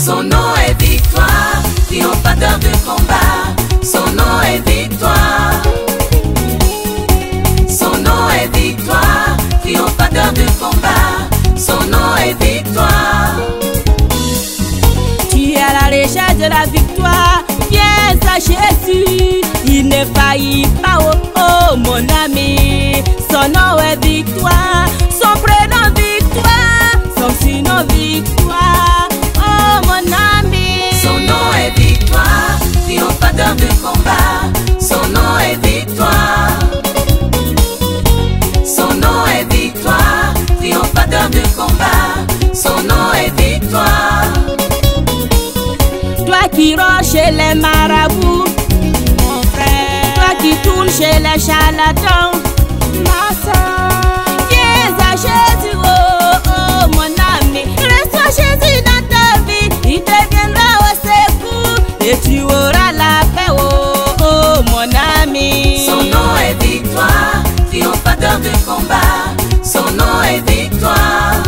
Son nom est victoire, triomphateur de combat. Son nom est victoire. Son nom est victoire, triomphateur de combat. Son nom est victoire. Tu es à la recherche de la victoire. Viens à Jésus, il ne faillit pas, oh, oh mon ami. Son nom est victoire, son prénom victoire, son sinon victoire, oh mon ami. Son nom est victoire, triomphateur de combat. Son nom est victoire. Son nom est victoire, triomphateur de combat. Son nom est victoire. Toi qui ranges chez les marabouts, mon frère. Toi qui tournes chez les charlatans, ma soeur. Viens à Jésus, oh, oh mon ami. Reçois Jésus dans ta vie, il te viendra au secours et tu auras la paix, oh, oh mon ami. Son nom est victoire, triomphateur de combat. Son nom est victoire.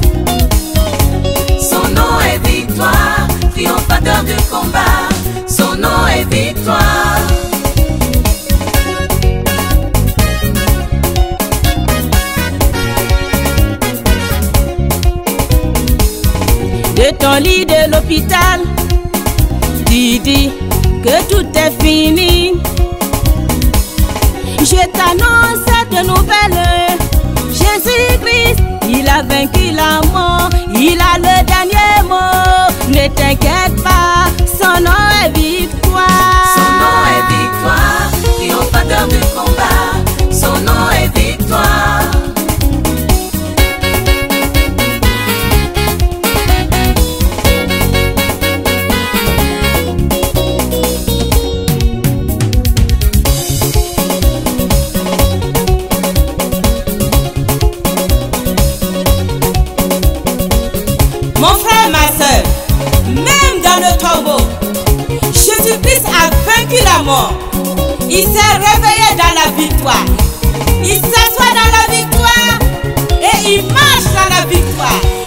Son nom est victoire, triomphateur de combat. Son nom est victoire. De ton lit de l'hôpital, tu dis que tout est fini. Je t'annonce cette nouvelle. Jésus-Christ, il a vaincu la mort. Il a le dernier mot. Ne t'inquiète pas, son nom est victoire. Son nom est victoire, triomphateur de combat. Son nom est victoire. Mon frère, ma soeur, même dans le tombeau, Jésus-Christ a vaincu la mort. Il s'est réveillé dans la victoire. Il s'assoit dans la victoire et il marche dans la victoire.